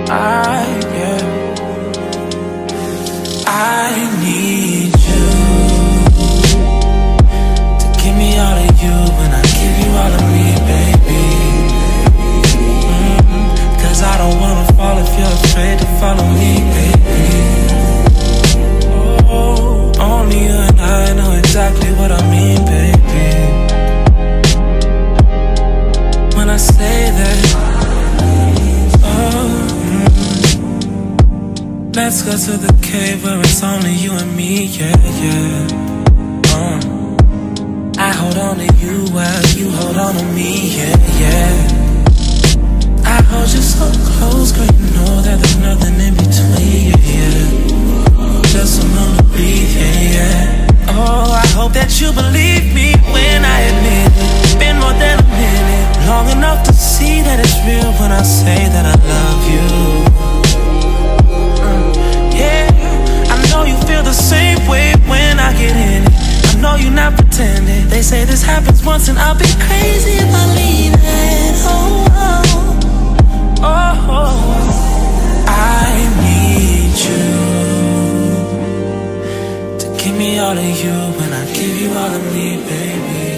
Yeah, I need you to give me all of you when I give you all of me, baby. Cause I don't wanna fall if you're afraid to follow me, baby. Oh, only you and I know exactly what I mean, baby. When I say that, let's go to the cave where it's only you and me, yeah, yeah. I hold on to you while you hold on to me, yeah, yeah. I hold you so close, girl, you know that there's nothing in between, yeah, yeah. Just a moment to breathe, yeah, yeah. Oh, I hope that you believe me when I admit it. Been more than a minute, long enough to see that it's real when I say that I love you. Yeah, I know you feel the same way when I get in it. I know you're not pretending. They say this happens once and I'll be crazy if I leave it. Oh, oh, oh, oh. I need you to give me all of you when I give you all of me, baby.